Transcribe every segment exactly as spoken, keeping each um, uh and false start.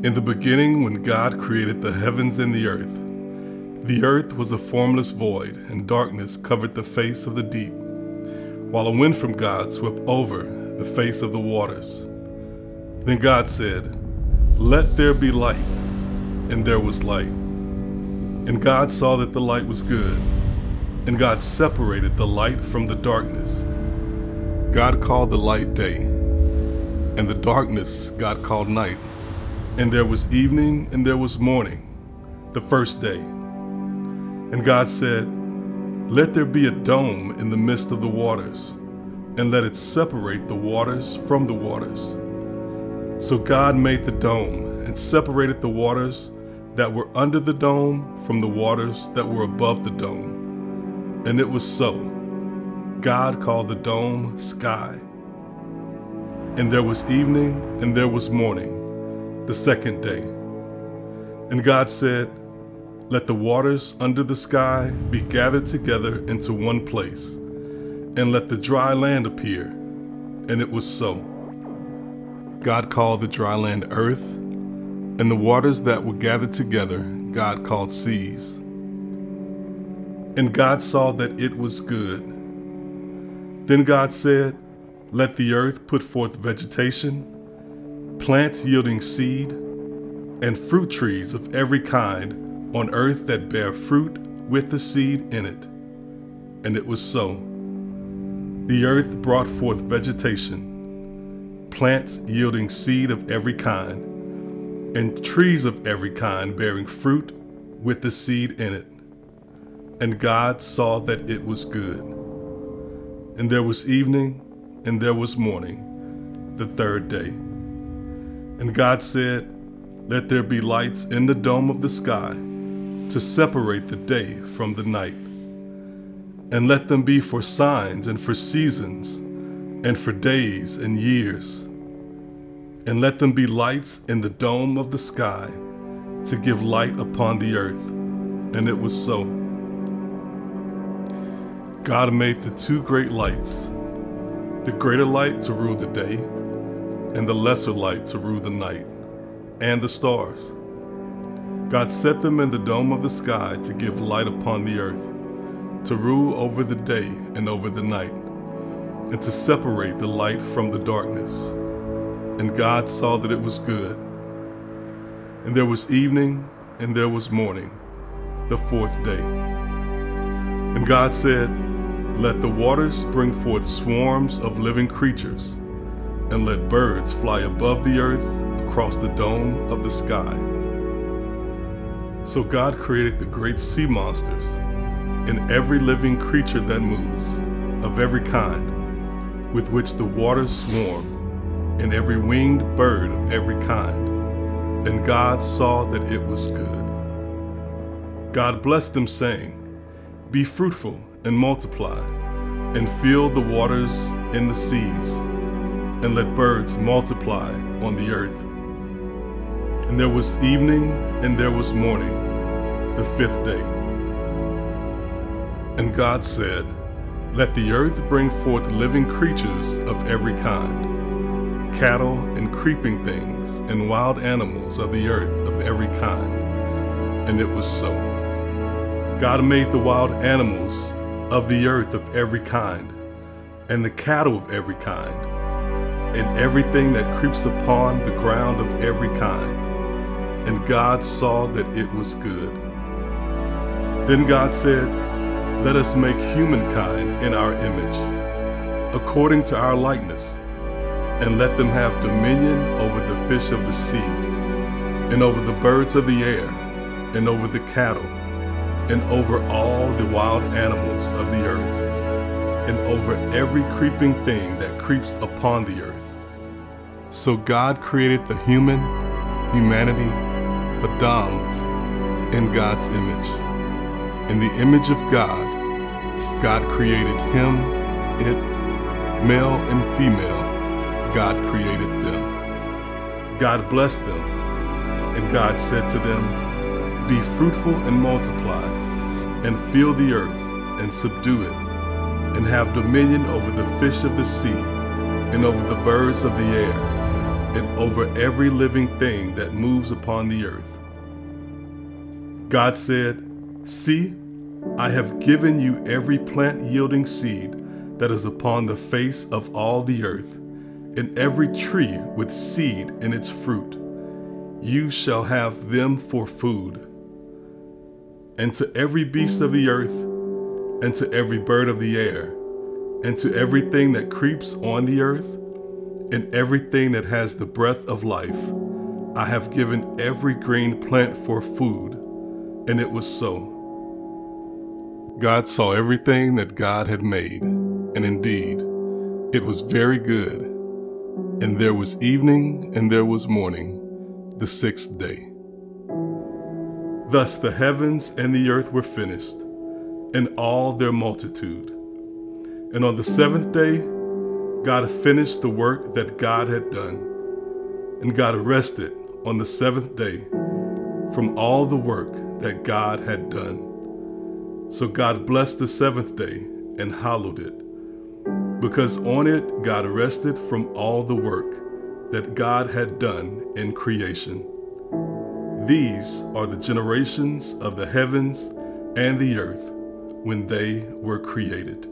In the beginning, when God created the heavens and the earth, the earth was a formless void, and darkness covered the face of the deep, while a wind from God swept over the face of the waters. Then God said, "Let there be light," and there was light. And God saw that the light was good, and God separated the light from the darkness. God called the light day, and the darkness God called night. And there was evening and there was morning, the first day. And God said, "Let there be a dome in the midst of the waters, and let it separate the waters from the waters." So God made the dome and separated the waters that were under the dome from the waters that were above the dome. And it was so. God called the dome sky. And there was evening and there was morning, the second day. And God said, "Let the waters under the sky be gathered together into one place, and let the dry land appear." And it was so. God called the dry land earth, and the waters that were gathered together God called seas. And God saw that it was good. Then God said, "Let the earth put forth vegetation, plants yielding seed, and fruit trees of every kind on earth that bear fruit with the seed in it." And it was so. The earth brought forth vegetation, plants yielding seed of every kind, and trees of every kind bearing fruit with the seed in it. And God saw that it was good. And there was evening and there was morning, the third day. And God said, "Let there be lights in the dome of the sky to separate the day from the night. And let them be for signs and for seasons and for days and years. And let them be lights in the dome of the sky to give light upon the earth." And it was so. God made the two great lights, the greater light to rule the day, and the lesser light to rule the night, and the stars. God set them in the dome of the sky to give light upon the earth, to rule over the day and over the night, and to separate the light from the darkness. And God saw that it was good. And there was evening and there was morning, the fourth day. And God said, "Let the waters bring forth swarms of living creatures, and let birds fly above the earth across the dome of the sky." So God created the great sea monsters and every living creature that moves, of every kind, with which the waters swarm, and every winged bird of every kind. And God saw that it was good. God blessed them, saying, "Be fruitful and multiply, and fill the waters in the seas, and let birds multiply on the earth." And there was evening and there was morning, the fifth day. And God said, "Let the earth bring forth living creatures of every kind, cattle and creeping things, and wild animals of the earth of every kind." And it was so. God made the wild animals of the earth of every kind, and the cattle of every kind, and everything that creeps upon the ground of every kind. And God saw that it was good. Then God said, "Let us make humankind in our image, according to our likeness, and let them have dominion over the fish of the sea, and over the birds of the air, and over the cattle, and over all the wild animals of the earth, and over every creeping thing that creeps upon the earth." So God created the human, humanity, Adam, in God's image. In the image of God, God created him, it, male and female, God created them. God blessed them, and God said to them, "Be fruitful and multiply, and fill the earth, and subdue it, and have dominion over the fish of the sea, and over the birds of the air, and over every living thing that moves upon the earth. God said, "See, I have given you every plant yielding seed that is upon the face of all the earth, and every tree with seed in its fruit. You shall have them for food. And to every beast of the earth, and to every bird of the air, and to everything that creeps on the earth, and everything that has the breath of life, I have given every green plant for food." And it was so. God saw everything that God had made, and indeed, it was very good. And there was evening, and there was morning, the sixth day. Thus the heavens and the earth were finished, and all their multitude. And on the seventh day, God finished the work that God had done. And God rested on the seventh day from all the work that God had done. So God blessed the seventh day and hallowed it, because on it God rested from all the work that God had done in creation. These are the generations of the heavens and the earth when they were created.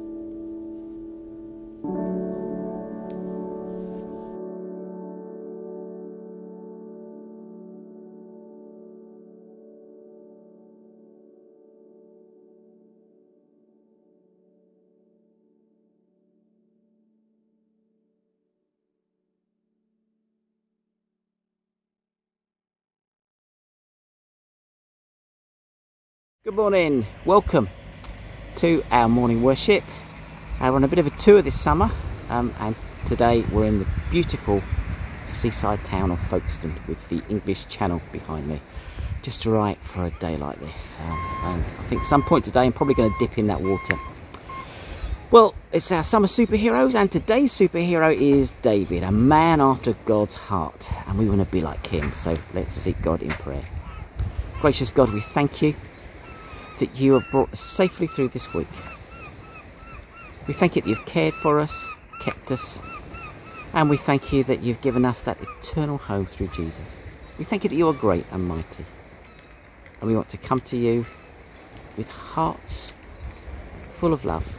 Good morning, welcome to our morning worship. Uh, we're on a bit of a tour this summer, um, and today we're in the beautiful seaside town of Folkestone with the English Channel behind me. Just right for a day like this, um, and I think some point today I'm probably going to dip in that water. Well, it's our summer superheroes, and today's superhero is David, a man after God's heart, and we want to be like him, so let's seek God in prayer. Gracious God, we thank you that you have brought us safely through this week. We thank you that you've cared for us, kept us, and we thank you that you've given us that eternal home through Jesus. We thank you that you are great and mighty, and we want to come to you with hearts full of love,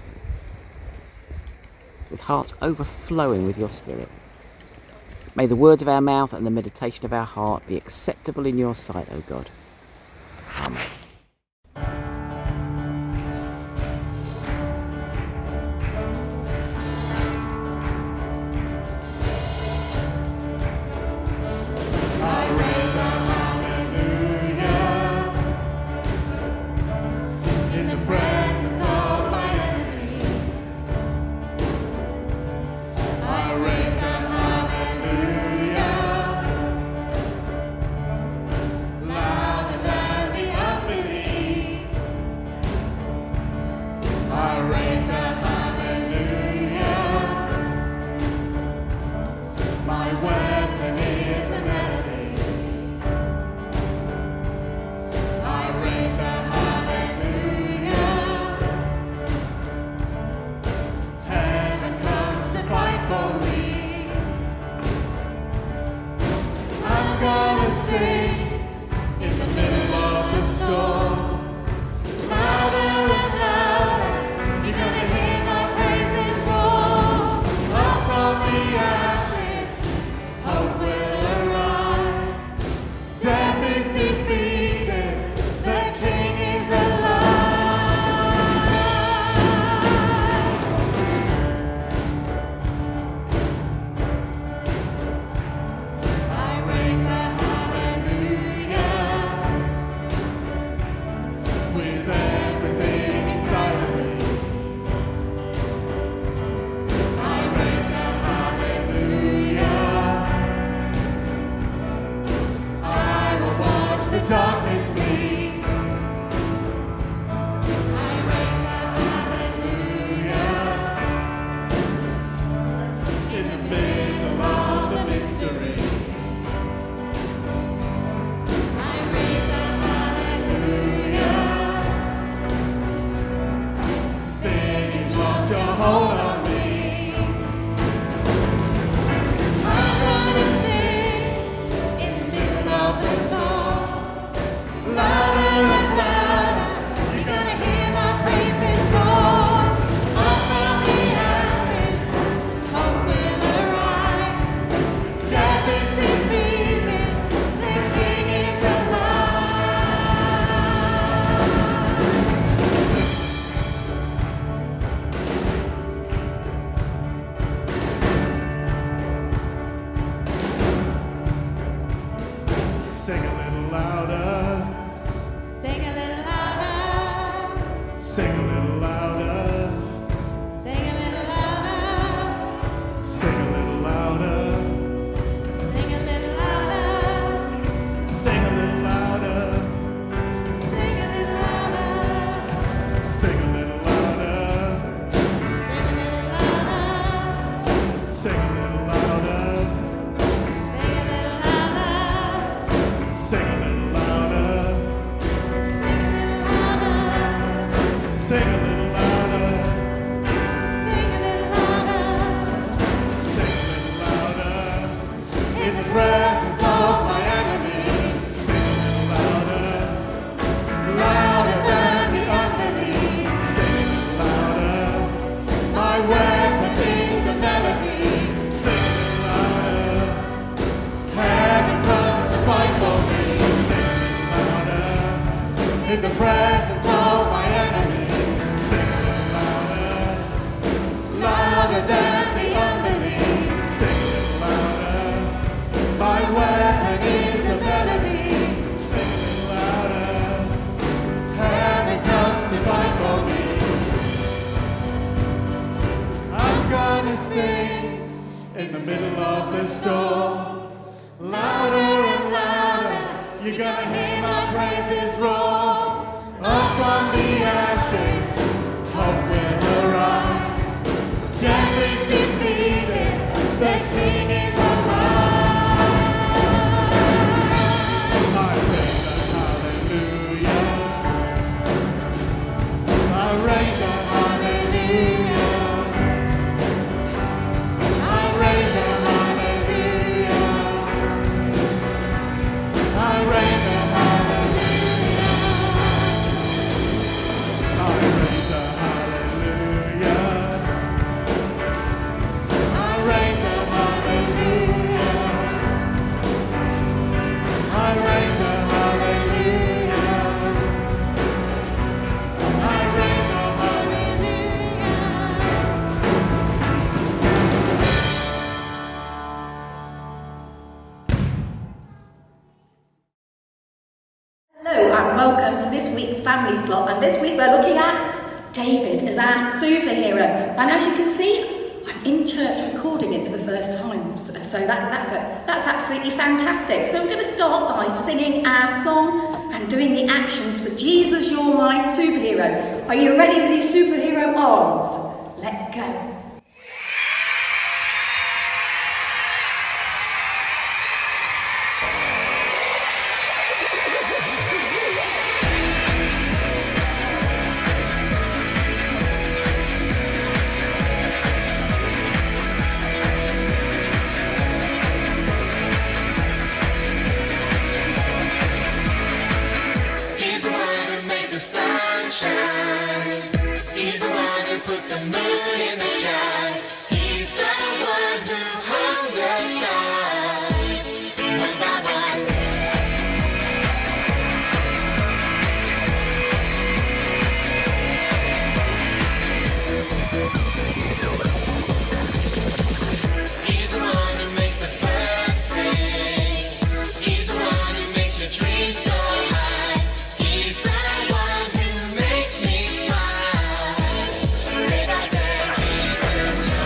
with hearts overflowing with your Spirit. May the words of our mouth and the meditation of our heart be acceptable in your sight, O God. Amen. in the presence of my enemy. Sing louder, louder than the unbelief. Sing louder, my weapon is a melody. Sing louder, heaven comes to fight for me. Sing louder, in the presence of my enemy. Sing louder, louder than the unbelief. Sing louder, my weapon is a melody. Sing louder, heaven comes to fight for me. I'm gonna sing in the middle of the storm. Louder and louder, you're gonna hear my praises roar. Up from the ashes, hope will arise. Death is defeated, the King is alive. I raise a hallelujah. I raise a hallelujah. I raise a hallelujah. I raise a hallelujah. I raise a hallelujah. I raise a hallelujah. I raise a hallelujah. I raise a hallelujah. Hello and welcome to this week's Family Slot, and this week we're looking at David as our superhero. And as you can see, I'm in church recording it for the first time, so that, that's, a, that's absolutely fantastic. So I'm going to start by singing our song and doing the actions for Jesus, You're My Superhero. Are you ready with your superhero arms? Let's go. He's the one who makes the sun shine. He's the one who puts the moon in the sky. He's the one who hung the stars one by one. He's the one who makes the birds sing. He's the one who makes your dreams so high. He's the one who makes me smile. Right there, Jesus.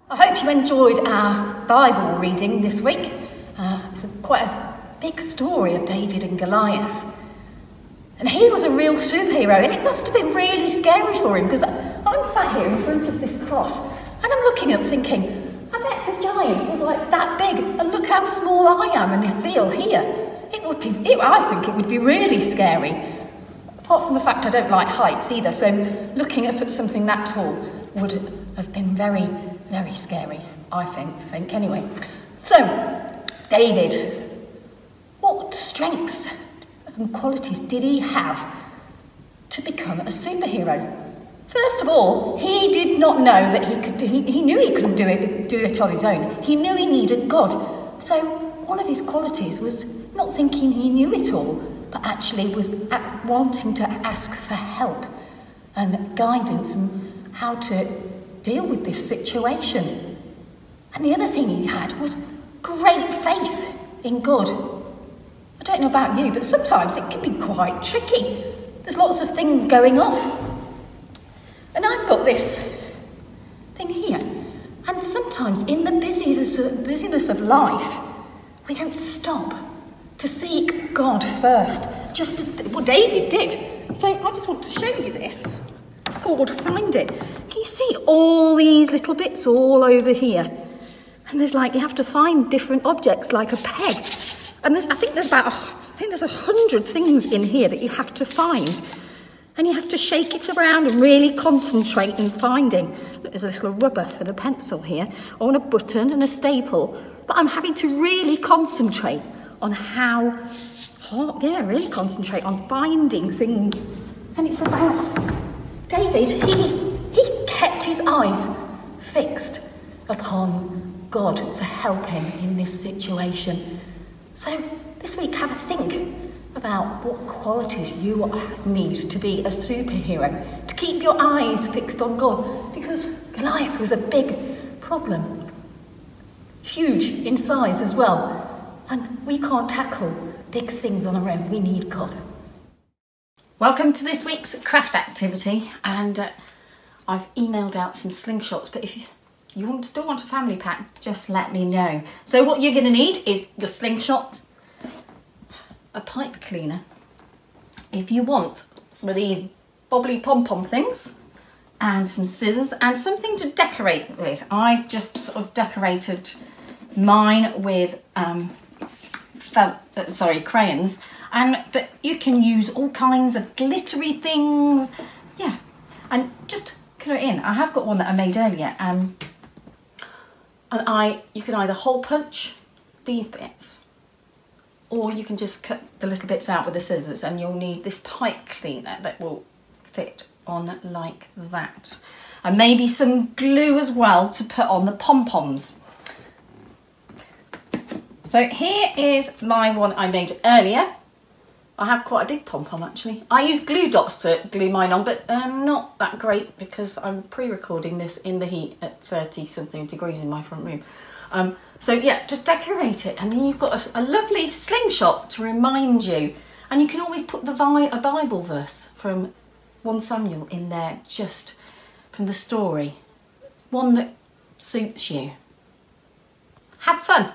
I hope you enjoyed our Bible reading this week. Uh, it's a, quite a big story of David and Goliath. And he was a real superhero, and it must have been really scary for him, because I'm sat here in front of this cross, and I'm looking up thinking, I bet the giant was like that big, and look how small I am and I feel here. It would be, it, I think it would be really scary. Apart from the fact I don't like heights either, so looking up at something that tall would have been very, very scary, I think, think anyway. So, David, what strengths and qualities did he have to become a superhero? First of all, he did not know that he could do, he, he knew he couldn't do it, do it on his own. He knew he needed God. So one of his qualities was not thinking he knew it all, but actually was at wanting to ask for help and guidance and how to deal with this situation. And the other thing he had was great faith in God. I don't know about you, but sometimes it can be quite tricky. There's lots of things going off. And I've got this thing here. And sometimes in the busyness of, busyness of life, we don't stop to seek God first, just as what David did. So I just want to show you this. It's called Find It. Can you see all these little bits all over here? And there's like, you have to find different objects, like a peg. And there's, I think there's about, I think there's a hundred things in here that you have to find. And you have to shake it around and really concentrate in finding. Look, there's a little rubber for the pencil here, or a button and a staple. But I'm having to really concentrate on how, oh, yeah, really concentrate on finding things. And it's about David, he, he kept his eyes fixed upon God to help him in this situation. So this week, have a think about what qualities you need to be a superhero, to keep your eyes fixed on God, because Goliath was a big problem, huge in size as well, and we can't tackle big things on our own. We need God. Welcome to this week's craft activity, and uh, I've emailed out some slingshots, but if you you want, still want a family pack, just let me know. So what you're going to need is your slingshot, a pipe cleaner, if you want some of these bobbly pom-pom things, and some scissors, and something to decorate with. I just sort of decorated mine with um, felt, uh, sorry, crayons, and but you can use all kinds of glittery things, yeah, and just cut it in. I have got one that I made earlier, um, and I you can either hole punch these bits, or you can just cut the little bits out with the scissors, and you'll need this pipe cleaner that will fit on like that. And maybe some glue as well to put on the pom-poms. So here is my one I made earlier. I have quite a big pom-pom actually. I use glue dots to glue mine on, but uh, not that great because I'm pre-recording this in the heat at thirty something degrees in my front room. Um, so yeah, just decorate it, and then you've got a, a lovely slingshot to remind you. And you can always put the vi a Bible verse from First Samuel in there, just from the story. One that suits you. Have fun.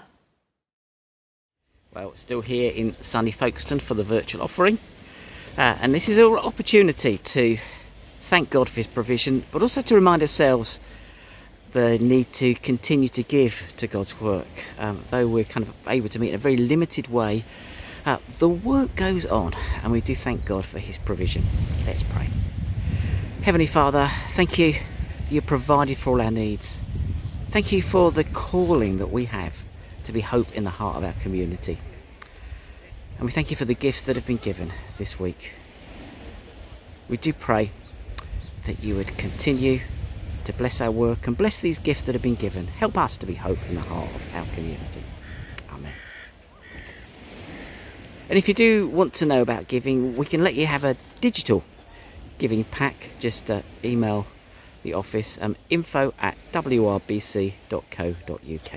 Well, still here in sunny Folkestone for the virtual offering. Uh, and this is an opportunity to thank God for his provision, but also to remind ourselves the need to continue to give to God's work. Um, though we're kind of able to meet in a very limited way, uh, the work goes on, and we do thank God for his provision. Let's pray. Heavenly Father, thank you you've provided for all our needs. Thank you for the calling that we have to be hope in the heart of our community. And we thank you for the gifts that have been given this week. We do pray that you would continue to bless our work and bless these gifts that have been given. Help us to be hope in the heart of our community. Amen. And if you do want to know about giving, we can let you have a digital giving pack. Just uh, email the office, um, info at w r b c dot co dot u k.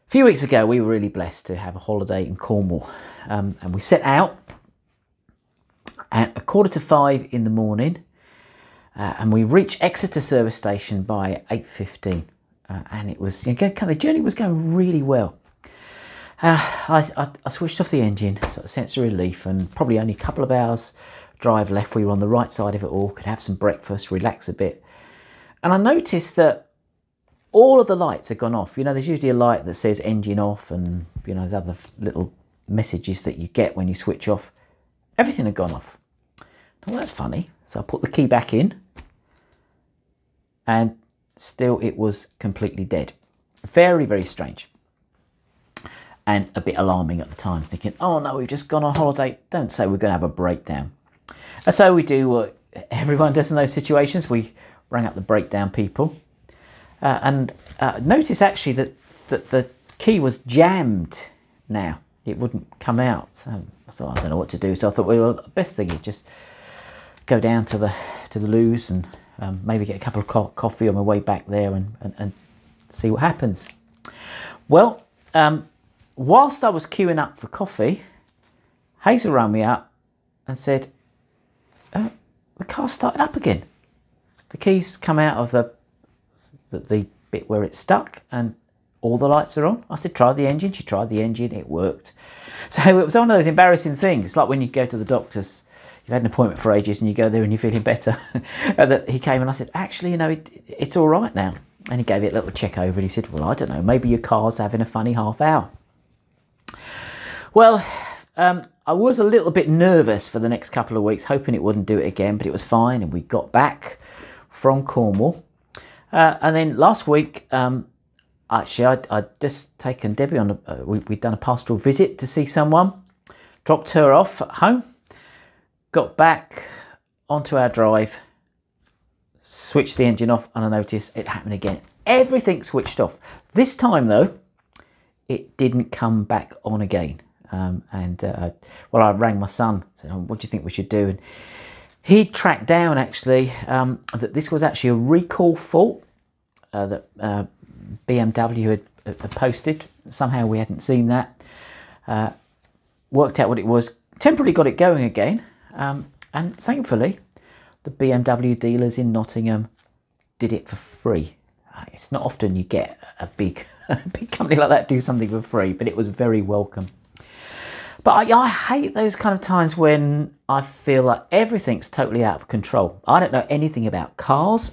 A few weeks ago, we were really blessed to have a holiday in Cornwall, um, and we set out at a quarter to five in the morning, uh, and we reached Exeter service station by eight fifteen, uh, and it was, you know, the journey was going really well. Uh, I, I, I switched off the engine, sort of sense of relief, and probably only a couple of hours drive left. We were on the right side of it all, could have some breakfast, relax a bit, and I noticed that all of the lights had gone off. You know, there's usually a light that says engine off, and, you know, there's other little messages that you get when you switch off. Everything had gone off. Well, that's funny. So I put the key back in, and still it was completely dead. Very, very strange. And a bit alarming at the time, thinking, oh no, we've just gone on holiday. Don't say we're going to have a breakdown. And so we do what everyone does in those situations. We rang up the breakdown people. Uh, and uh, notice actually that, that the key was jammed now. It wouldn't come out. So I thought, I don't know what to do. So I thought, well, the best thing is just go down to the to the loos and um, maybe get a couple of co coffee on my way back there and, and, and see what happens. Well, um, whilst I was queuing up for coffee, Hazel rang me up and said, uh, the car started up again. The keys come out of the The, the bit where it's stuck and all the lights are on. I said, try the engine. She tried the engine, it worked. So it was one of those embarrassing things. It's like when you go to the doctor's, you've had an appointment for ages and you go there and you're feeling better. That he came and I said, actually, you know, it, it's all right now. And he gave it a little check over and he said, well, I don't know, maybe your car's having a funny half hour. Well, um, I was a little bit nervous for the next couple of weeks, hoping it wouldn't do it again, but it was fine. And we got back from Cornwall. Uh, and then last week, um, actually, I'd, I'd just taken Debbie on, a, uh, we, we'd done a pastoral visit to see someone, dropped her off at home, got back onto our drive, switched the engine off, and I noticed it happened again. Everything switched off. This time, though, it didn't come back on again. Um, and, uh, well, I rang my son, said, oh, what do you think we should do? And he tracked down, actually, um, that this was actually a recall fault uh, that uh, B M W had, had posted. Somehow we hadn't seen that. Uh, worked out what it was. Temporarily got it going again. Um, and thankfully, the B M W dealers in Nottingham did it for free. Uh, it's not often you get a big, a big company like that do something for free, but it was very welcome. But I, I hate those kind of times when I feel like everything's totally out of control. I don't know anything about cars.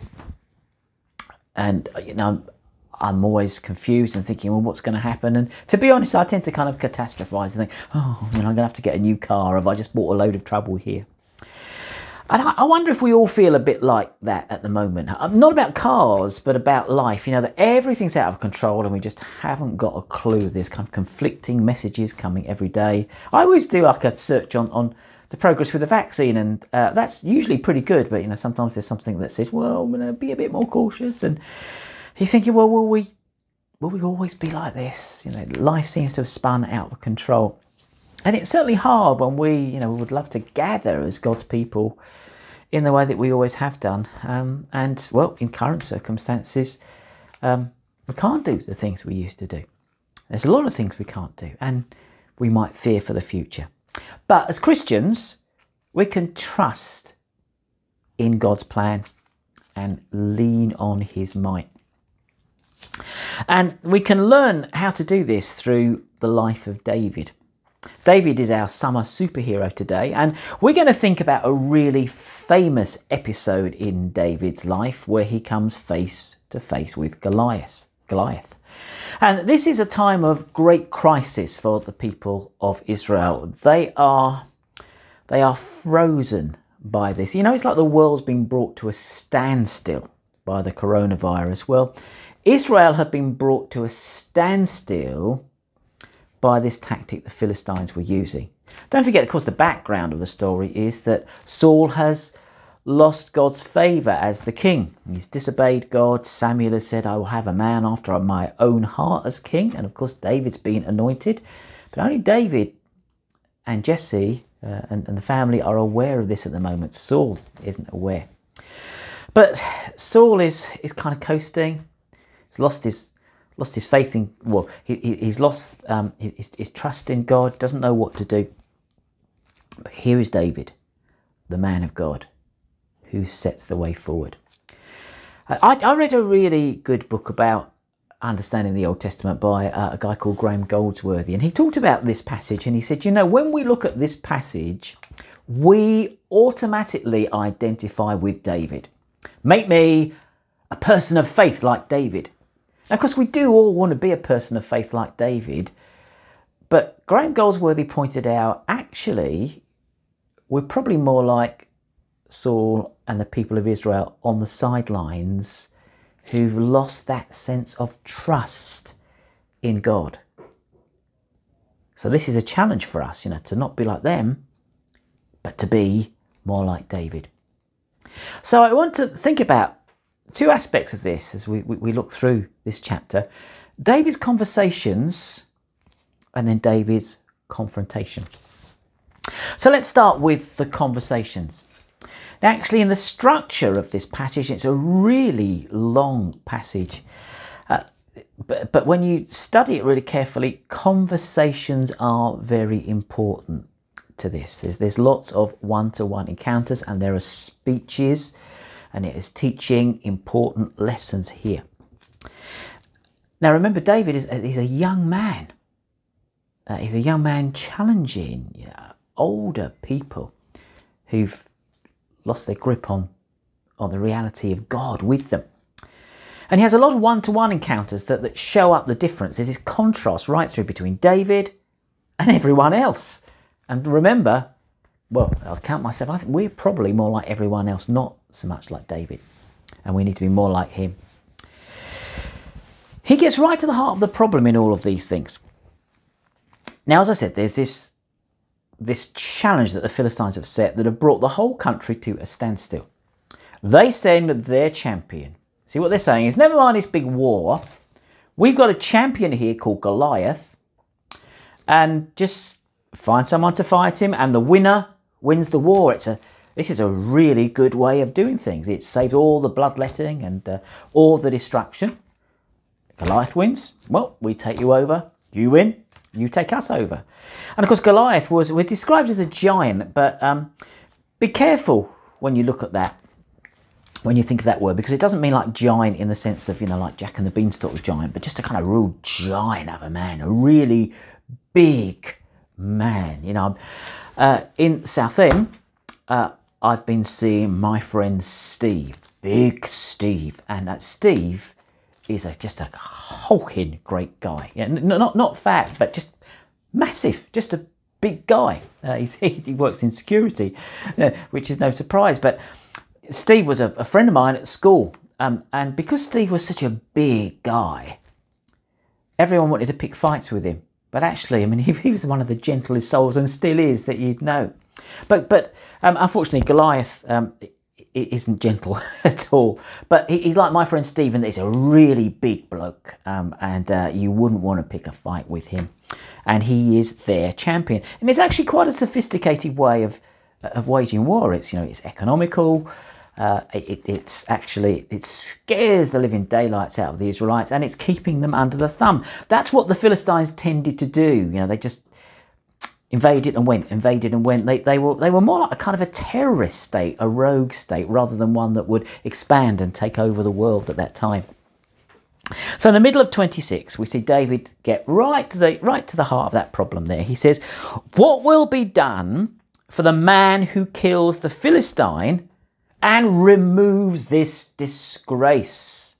And, you know, I'm always confused and thinking, well, what's going to happen? And to be honest, I tend to kind of catastrophize and think, oh, you know, I'm going to have to get a new car. Have I just bought a load of trouble here? And I, I wonder if we all feel a bit like that at the moment. Not about cars, but about life. You know, that everything's out of control and we just haven't got a clue. There's kind of conflicting messages coming every day. I always do like a search on, on the progress with the vaccine, and uh, that's usually pretty good. But, you know, sometimes there's something that says, well, I'm going to be a bit more cautious. And you're thinking, well, will we, will we always be like this? You know, life seems to have spun out of control. And it's certainly hard when we, you know, we would love to gather as God's people in the way that we always have done. Um, and, well, in current circumstances, um, we can't do the things we used to do. There's a lot of things we can't do, and we might fear for the future. But as Christians, we can trust in God's plan and lean on his might. And we can learn how to do this through the life of David. David is our summer superhero today, and we're going to think about a really famous episode in David's life where he comes face to face with Goliath. Goliath. And this is a time of great crisis for the people of Israel. They are, they are frozen by this. You know, it's like the world's been brought to a standstill by the coronavirus. Well, Israel had been brought to a standstill by this tactic the Philistines were using. Don't forget, of course, the background of the story is that Saul has lost God's favour as the king. He's disobeyed God. Samuel has said, I will have a man after my own heart as king. And of course, David's been anointed. But only David and Jesse uh, and, and the family are aware of this at the moment. Saul isn't aware. But Saul is, is kind of coasting. He's lost his lost his faith in, well, he, he's lost um, his, his trust in God, doesn't know what to do. But here is David, the man of God, who sets the way forward. I, I read a really good book about understanding the Old Testament by uh, a guy called Graham Goldsworthy, and he talked about this passage, and he said, you know, when we look at this passage, we automatically identify with David. Make me a person of faith like David. Now, of course, we do all want to be a person of faith like David, but Graham Goldsworthy pointed out, actually, we're probably more like Saul and the people of Israel on the sidelines, who've lost that sense of trust in God. So this is a challenge for us, you know, to not be like them, but to be more like David. So I want to think about two aspects of this as we, we, we look through this chapter. David's conversations and then David's confrontation. So let's start with the conversations. Now, actually, in the structure of this passage, it's a really long passage. Uh, but, but when you study it really carefully, conversations are very important to this. There's, there's lots of one-to-one encounters, and there are speeches, and it is teaching important lessons here. Now, remember, David is he's a young man. Uh, he's a young man challenging you know, older people who've lost their grip on, on the reality of God with them. And he has a lot of one-to-one encounters that, that show up the difference. There's this contrast right through between David and everyone else. And remember, well, I'll count myself, I think we're probably more like everyone else, not so much like David. And we need to be more like him. He gets right to the heart of the problem in all of these things. Now, as I said, there's this this challenge that the Philistines have set that have brought the whole country to a standstill. They send their champion. See, what they're saying is, never mind this big war, we've got a champion here called Goliath, and just find someone to fight him, and the winner wins the war. It's a This is a really good way of doing things. It saves all the bloodletting and uh, all the destruction. Goliath wins. Well, we take you over. You win. You take us over. And of course, Goliath was, was described as a giant, but um, be careful when you look at that, when you think of that word, because it doesn't mean like giant in the sense of, you know, like Jack and the Beanstalk giant, but just a kind of real giant of a man, a really big man. You know, uh, in Southend, uh, I've been seeing my friend Steve, Big Steve, and that Steve is a, just a hulking great guy. Yeah, not not fat, but just massive, just a big guy. Uh, he's, he works in security, uh, which is no surprise. But Steve was a, a friend of mine at school, um, and because Steve was such a big guy, everyone wanted to pick fights with him. But actually, I mean, he, he was one of the gentlest souls, and still is, that you'd know. But but um, unfortunately, Goliath um, isn't gentle at all. But he's like my friend Stephen. He's a really big bloke, um, and uh, you wouldn't want to pick a fight with him. And he is their champion. And it's actually quite a sophisticated way of of waging war. It's you know it's economical. Uh, it, it's actually it scares the living daylights out of the Israelites, and it's keeping them under the thumb. That's what the Philistines tended to do. You know, they just invaded and went, invaded and went. They, they were they were more like a kind of a terrorist state, a rogue state, rather than one that would expand and take over the world at that time. So in the middle of twenty-six, we see David get right to the right to the heart of that problem there. He says, "What will be done for the man who kills the Philistine and removes this disgrace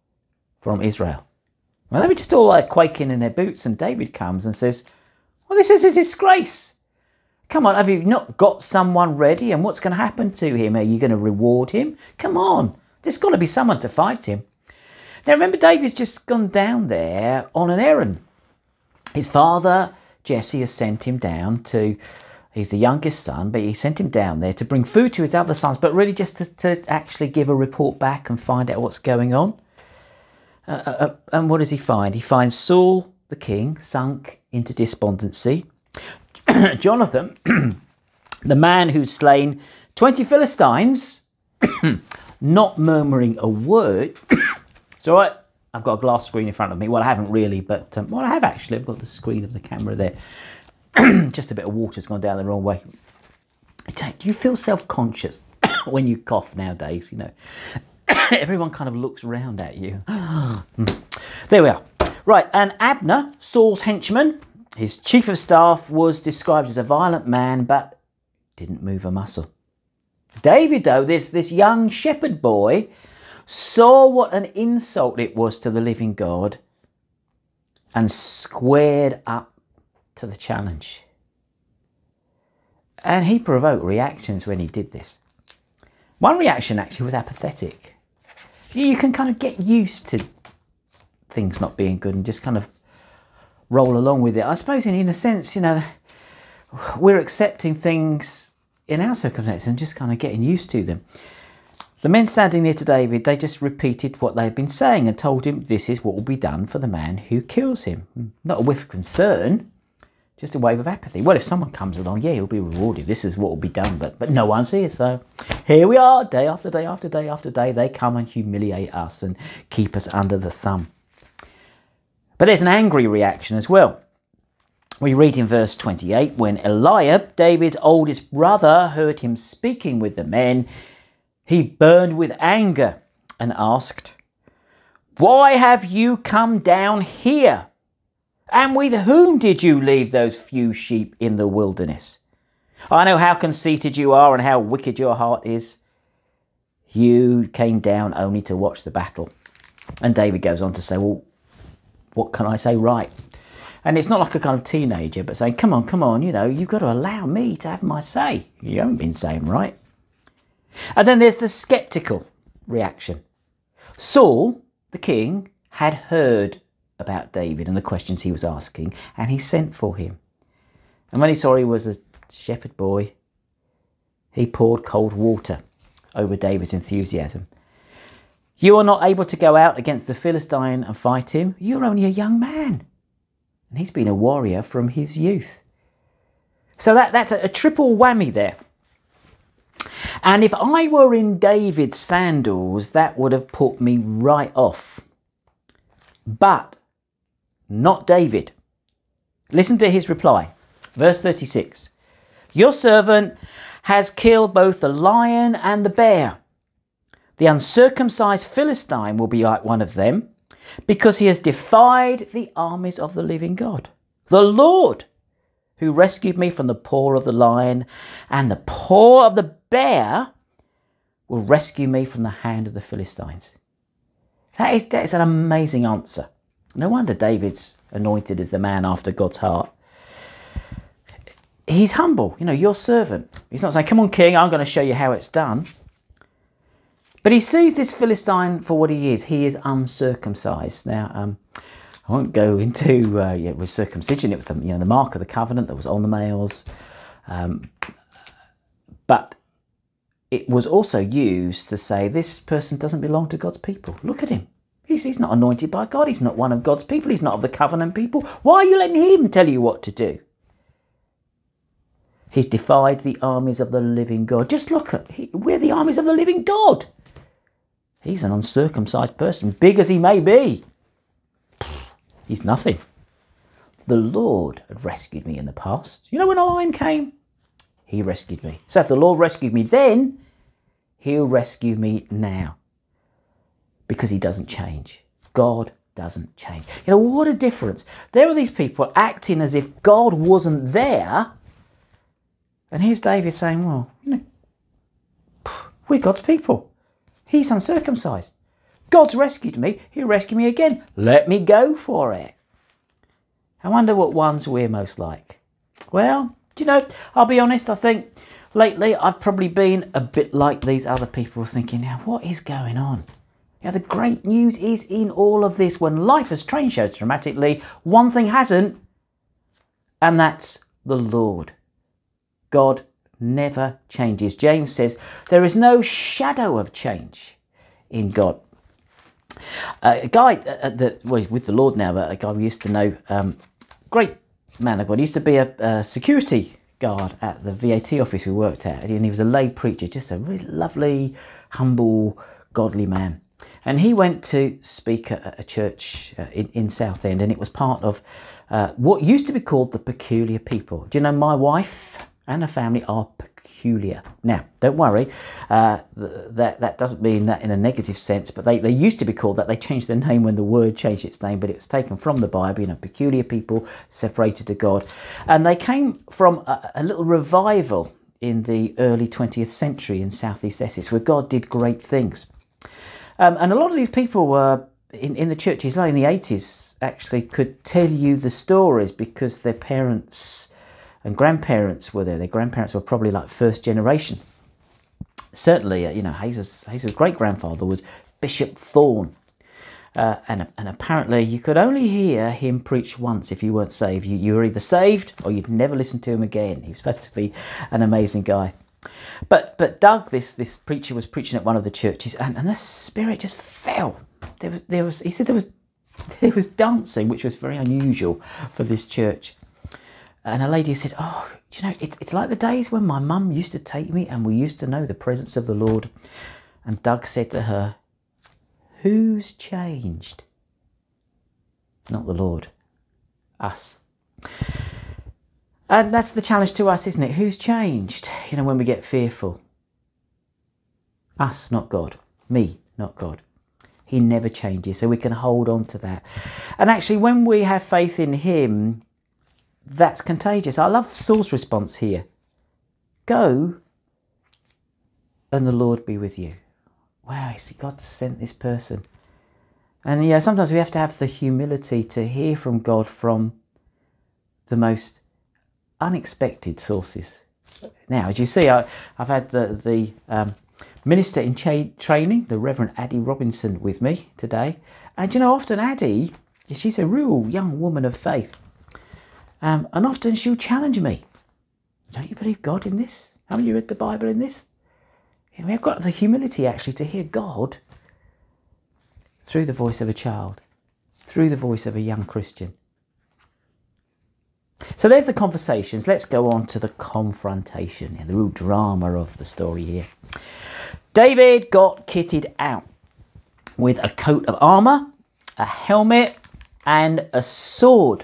from Israel?" Well, they were just all like quaking in their boots, and David comes and says, "Well, this is a disgrace. Come on, have you not got someone ready? And what's going to happen to him? Are you going to reward him? Come on, there's got to be someone to fight him." Now, remember, David's just gone down there on an errand. His father, Jesse, has sent him down to, he's the youngest son, but he sent him down there to bring food to his other sons, but really just to, to actually give a report back and find out what's going on. Uh, uh, and what does he find? He finds Saul, the king, sunk into despondency. Jonathan, the man who's slain twenty Philistines, not murmuring a word. It's all right, I've got a glass screen in front of me. Well, I haven't really, but um, well, I have actually. I've got the screen of the camera there. Just a bit of water's gone down the wrong way. Do you feel self-conscious when you cough nowadays? You know, everyone kind of looks around at you. There we are. Right, and Abner, Saul's henchman, his chief of staff, was described as a violent man, but didn't move a muscle. David, though, this, this young shepherd boy, saw what an insult it was to the living God and squared up to the challenge. And he provoked reactions when he did this. One reaction actually was apathetic. You can kind of get used to things not being good and just kind of roll along with it. I suppose in, in a sense, you know, we're accepting things in our circumstances and just kind of getting used to them. The men standing near to David, they just repeated what they had been saying and told him this is what will be done for the man who kills him. Not a whiff of concern, just a wave of apathy. Well, if someone comes along, yeah, he'll be rewarded. This is what will be done, but, but no one's here. So here we are, day after day after day after day. They come and humiliate us and keep us under the thumb. But there's an angry reaction as well. We read in verse twenty-eight, when Eliab, David's oldest brother, heard him speaking with the men, he burned with anger and asked, "Why have you come down here? And with whom did you leave those few sheep in the wilderness? I know how conceited you are and how wicked your heart is. You came down only to watch the battle." And David goes on to say, well, what can I say right? And it's not like a kind of teenager, but saying, come on, come on, you know, you've got to allow me to have my say. You haven't been saying right. And then there's the sceptical reaction. Saul, the king, had heard about David and the questions he was asking, and he sent for him. And when he saw he was a shepherd boy, he poured cold water over David's enthusiasm. You are not able to go out against the Philistine and fight him. You're only a young man. And he's been a warrior from his youth. So that, that's a, a triple whammy there. And if I were in David's sandals, that would have put me right off. But not David. Listen to his reply. Verse thirty-six. Your servant has killed both the lion and the bear. The uncircumcised Philistine will be like one of them, because he has defied the armies of the living God. The Lord, who rescued me from the paw of the lion and the paw of the bear, will rescue me from the hand of the Philistines. That is, that is an amazing answer. No wonder David's anointed as the man after God's heart. He's humble, you know, your servant. He's not saying, come on, king, I'm going to show you how it's done. But he sees this Philistine for what he is. He is uncircumcised. Now, um, I won't go into uh, yeah, with circumcision. It was the, you know, the mark of the covenant that was on the males. Um, but it was also used to say this person doesn't belong to God's people. Look at him. He's, he's not anointed by God. He's not one of God's people. He's not of the covenant people. Why are you letting him tell you what to do? He's defied the armies of the living God. Just look at, he, we're the armies of the living God. He's an uncircumcised person, big as he may be. He's nothing. The Lord had rescued me in the past. You know, when a lion came, he rescued me. So if the Lord rescued me then, he'll rescue me now. Because he doesn't change. God doesn't change. You know, what a difference. There are these people acting as if God wasn't there. And here's David saying, well, you know, we're God's people. He's uncircumcised. God's rescued me. He'll rescue me again. Let me go for it. I wonder what ones we're most like. Well, do you know, I'll be honest, I think lately I've probably been a bit like these other people thinking, now what is going on? Now the great news is in all of this, when life has changed so dramatically, one thing hasn't, and that's the Lord. God never changes. James says there is no shadow of change in God. Uh, a guy uh, that well, he's with the Lord now, but a guy we used to know, um, great man of God, he used to be a, a security guard at the V A T office we worked at, and he was a lay preacher, just a really lovely, humble, godly man. And he went to speak at a church uh, in, in Southend, and it was part of uh, what used to be called the Peculiar People. Do you know, my wife and her family are peculiar. Now, don't worry, uh, th that, that doesn't mean that in a negative sense, but they, they used to be called that. They changed their name when the Word changed its name, but it was taken from the Bible, you know, peculiar people, separated to God. And they came from a, a little revival in the early twentieth century in southeast Essex, where God did great things. Um, and a lot of these people were in, in the churches, like in the eighties, actually could tell you the stories because their parents and grandparents were there. Their grandparents were probably like first generation. Certainly, uh, you know, Hazel's, Hazel's great-grandfather was Bishop Thorne. Uh, and, and apparently you could only hear him preach once if you weren't saved. You, you were either saved or you'd never listen to him again. He was supposed to be an amazing guy. But but Doug, this this preacher, was preaching at one of the churches, and, and the spirit just fell. There was there was he said there was there was dancing, which was very unusual for this church. And a lady said, "Oh, you know, it's it's like the days when my mum used to take me, and we used to know the presence of the Lord." And Doug said to her, "Who's changed?" Not the Lord, us. And that's the challenge to us, isn't it? Who's changed? You know, when we get fearful. Us, not God. Me, not God. He never changes, so we can hold on to that. And actually, when we have faith in him, that's contagious. I love Saul's response here. Go, and the Lord be with you. Wow, see, God sent this person. And, you know, sometimes we have to have the humility to hear from God from the most unexpected sources. Now, as you see, I, I've had the, the um, minister in cha training, the Reverend Addie Robinson, with me today. And, you know, often Addie, she's a real young woman of faith. Um, and often she'll challenge me. Don't you believe God in this? Haven't you read the Bible in this? And we've got the humility, actually, to hear God through the voice of a child, through the voice of a young Christian. So there's the conversations. Let's go on to the confrontation and the real drama of the story here. David got kitted out with a coat of armour, a helmet and a sword.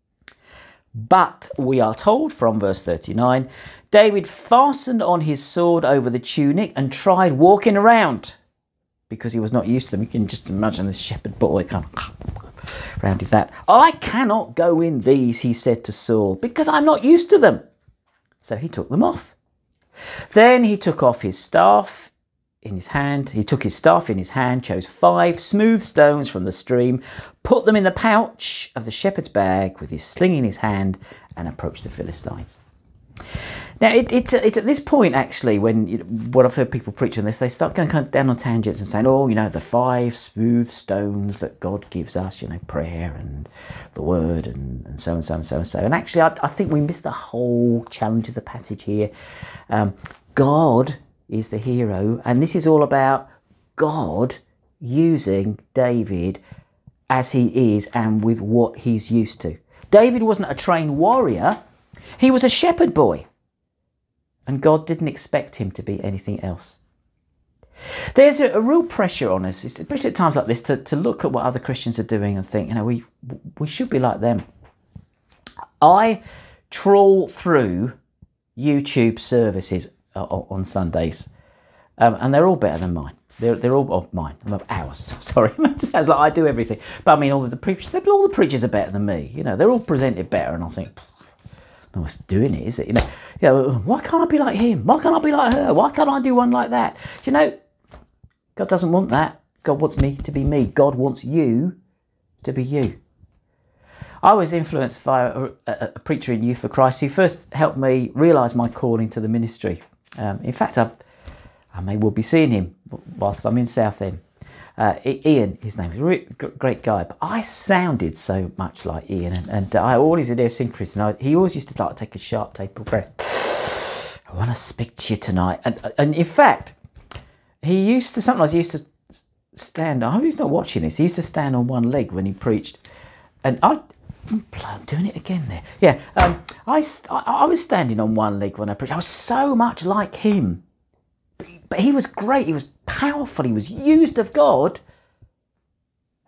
But we are told from verse thirty-nine, David fastened on his sword over the tunic and tried walking around because he was not used to them. You can just imagine the shepherd boy kind of rounded that. I cannot go in these, he said to Saul, because I'm not used to them. So he took them off. Then he took off his staff in his hand. He took his staff in his hand, chose five smooth stones from the stream, put them in the pouch of the shepherd's bag with his sling in his hand, and approached the Philistines. Now, it, it's, it's at this point, actually, when you know, what I've heard people preach on this, they start going kind of down on tangents and saying, oh, you know, the five smooth stones that God gives us, you know, prayer and the word and, and so and so and so and so. And actually, I, I think we miss the whole challenge of the passage here. Um, God is the hero, and this is all about God using David as he is and with what he's used to. David wasn't a trained warrior. He was a shepherd boy. And God didn't expect him to be anything else. There's a, a real pressure on us, especially at times like this, to, to look at what other Christians are doing and think, you know, we we should be like them. I trawl through YouTube services on Sundays, um, and they're all better than mine. They're, they're all oh, mine. I'm ours. Sorry, it sounds like I do everything. But I mean, all the preachers, all the preachers are better than me. You know, they're all presented better, and I think, no one's doing it, is it? You know, you know, why can't I be like him? Why can't I be like her? Why can't I do one like that? Do you know, God doesn't want that. God wants me to be me. God wants you to be you. I was influenced by a, a, a preacher in Youth for Christ who first helped me realise my calling to the ministry. Um, in fact, I, I may well be seeing him whilst I'm in Southend. Uh, Ian, his name, is a really great guy, but I sounded so much like Ian, and, and I always idiosyncrasy, and I, he always used to like take a sharp tape of breath. I want to speak to you tonight, and and in fact, he used to sometimes he used to stand. I hope he's not watching this. He used to stand on one leg when he preached, and I, I'm doing it again there. Yeah, um, I I was standing on one leg when I preached. I was so much like him, but he was great. He was powerful. He was used of God,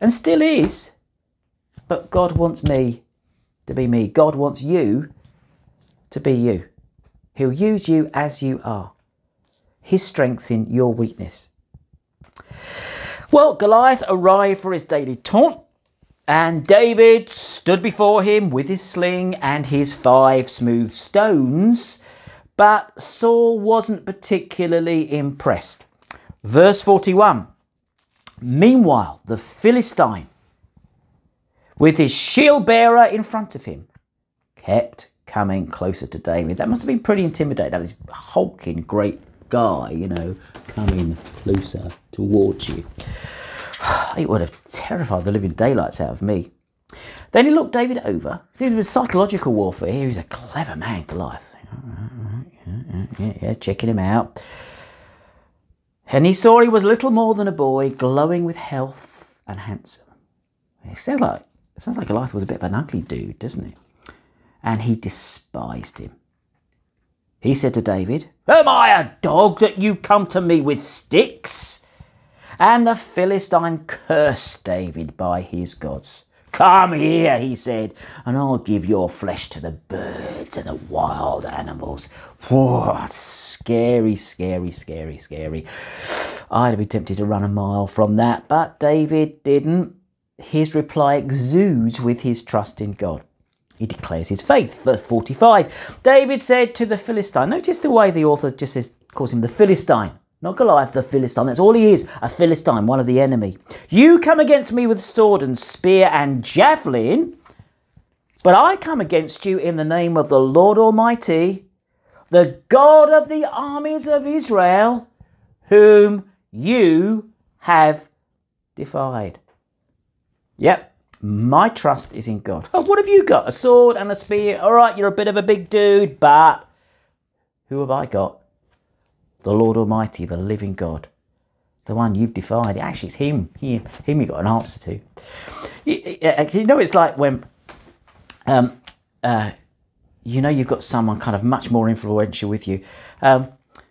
and still is. But God wants me to be me. God wants you to be you. He'll use you as you are. His strength in your weakness. Well, Goliath arrived for his daily taunt, and David stood before him with his sling and his five smooth stones, but Saul wasn't particularly impressed. Verse forty-one, meanwhile, the Philistine, with his shield bearer in front of him, kept coming closer to David. That must have been pretty intimidating, this hulking great guy, you know, coming closer towards you. It would have terrified the living daylights out of me. Then he looked David over. See, it was psychological warfare here. He's a clever man, Goliath. Yeah, yeah, yeah, checking him out. And he saw he was little more than a boy, glowing with health and handsome. It sounds like, it sounds like Goliath was a bit of an ugly dude, doesn't it? And he despised him. He said to David, "Am I a dog that you come to me with sticks?" And the Philistine cursed David by his gods. "Come here," he said, "and I'll give your flesh to the birds and the wild animals." Whoa, scary, scary, scary, scary. I'd be tempted to run a mile from that, but David didn't. His reply exudes with his trust in God. He declares his faith. Verse forty-five, David said to the Philistine, notice the way the author just says, calls him the Philistine. Not Goliath, the Philistine. That's all he is, a Philistine, one of the enemy. "You come against me with sword and spear and javelin, but I come against you in the name of the Lord Almighty, the God of the armies of Israel, whom you have defied." Yep, my trust is in God. Oh, what have you got? A sword and a spear. All right, you're a bit of a big dude, but who have I got? The Lord Almighty, the living God, the one you've defied. Actually, it's him, him, him you got an answer to. You, you know, it's like when, um, uh, you know, you've got someone kind of much more influential with you. Um,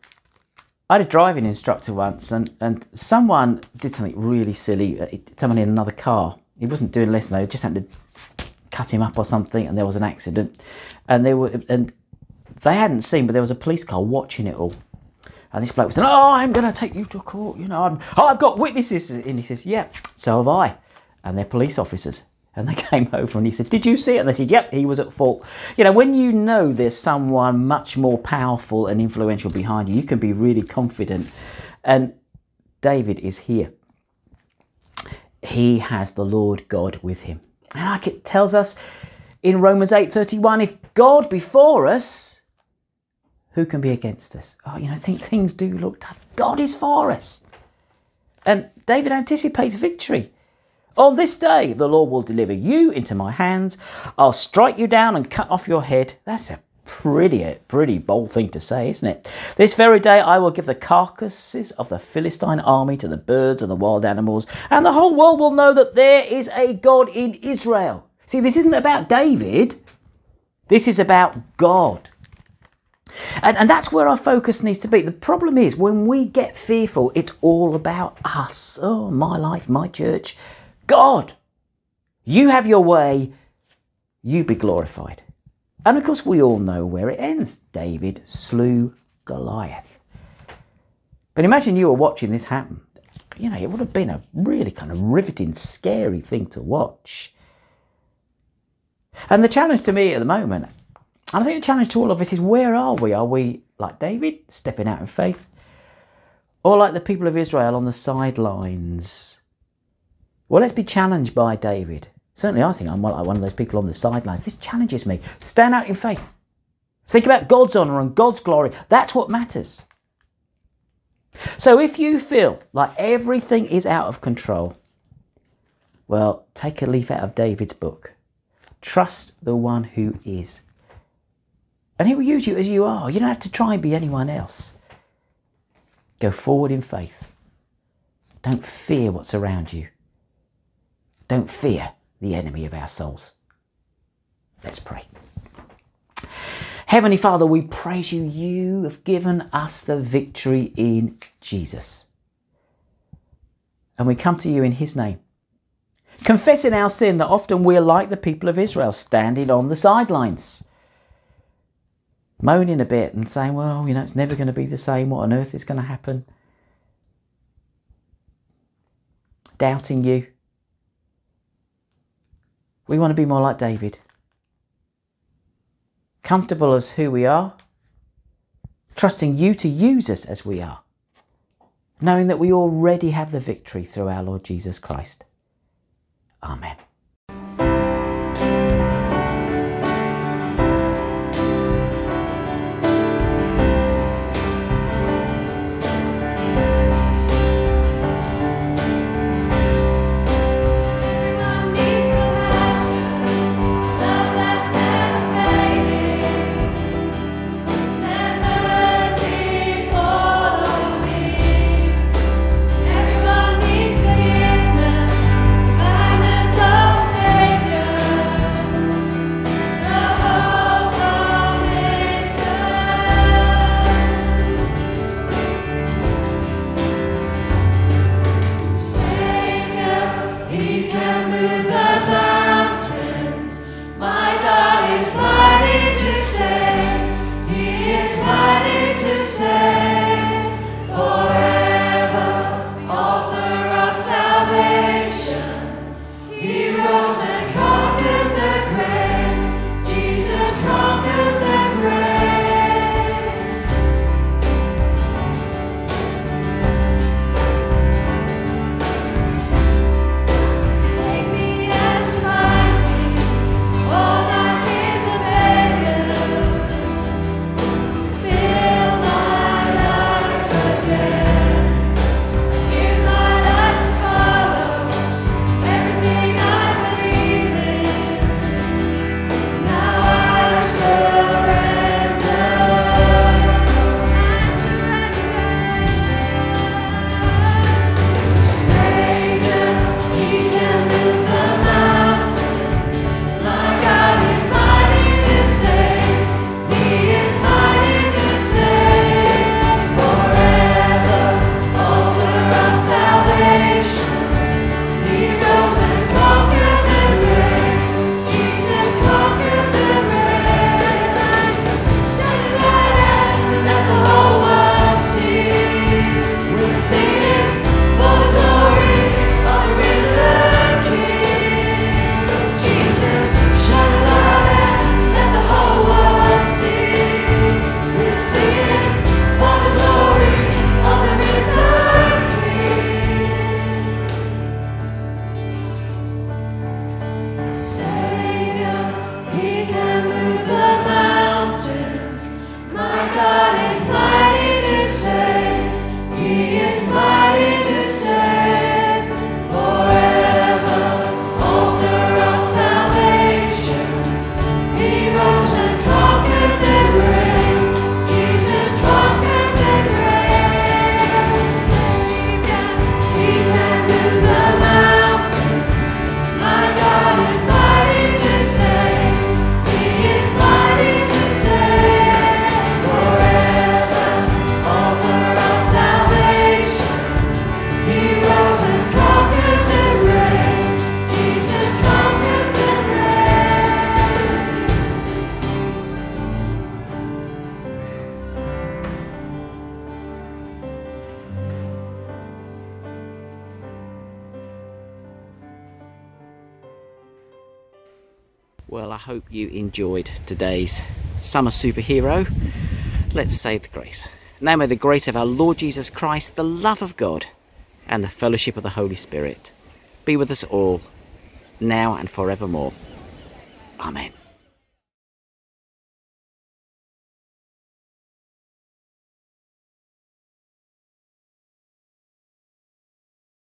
I had a driving instructor once, and, and someone did something really silly. Uh, someone in another car. He wasn't doing a lesson, though. Just happened to cut him up or something, and there was an accident. And they were, and they hadn't seen, but there was a police car watching it all. And this bloke was saying, "Oh, I'm going to take you to court. You know, I'm, oh, I've got witnesses." And he says, "Yeah, so have I." And they're police officers. And they came over and he said, "Did you see it?" And they said, "Yep, he was at fault." You know, when you know there's someone much more powerful and influential behind you, you can be really confident. And David is here. He has the Lord God with him. And like it tells us in Romans eight thirty-one, if God be for us, who can be against us? Oh, you know, I think things do look tough. God is for us. And David anticipates victory. "On this day, the Lord will deliver you into my hands. I'll strike you down and cut off your head." That's a pretty, pretty bold thing to say, isn't it? "This very day, I will give the carcasses of the Philistine army to the birds and the wild animals, and the whole world will know that there is a God in Israel." See, this isn't about David. This is about God. And, and that's where our focus needs to be. The problem is when we get fearful, it's all about us. Oh, my life, my church. God, you have your way. You be glorified. And of course, we all know where it ends. David slew Goliath. But imagine you were watching this happen. You know, it would have been a really kind of riveting, scary thing to watch. And the challenge to me at the moment, I think the challenge to all of us is, where are we? Are we like David, stepping out in faith? Or like the people of Israel on the sidelines? Well, let's be challenged by David. Certainly I think I'm like one of those people on the sidelines. This challenges me. Stand out in faith. Think about God's honour and God's glory. That's what matters. So if you feel like everything is out of control, well, take a leaf out of David's book. Trust the one who is. And he will use you as you are. You don't have to try and be anyone else. Go forward in faith. Don't fear what's around you. Don't fear the enemy of our souls. Let's pray. Heavenly Father, we praise you. You have given us the victory in Jesus. And we come to you in his name. Confessing our sin, that often we're like the people of Israel, standing on the sidelines, moaning a bit and saying, well, you know, it's never going to be the same. What on earth is going to happen? Doubting you. We want to be more like David. Comfortable as who we are. Trusting you to use us as we are. Knowing that we already have the victory through our Lord Jesus Christ. Amen. Well, I hope you enjoyed today's summer superhero. Let's say the grace. Now may the grace of our Lord Jesus Christ, the love of God, and the fellowship of the Holy Spirit be with us all, now and forevermore. Amen.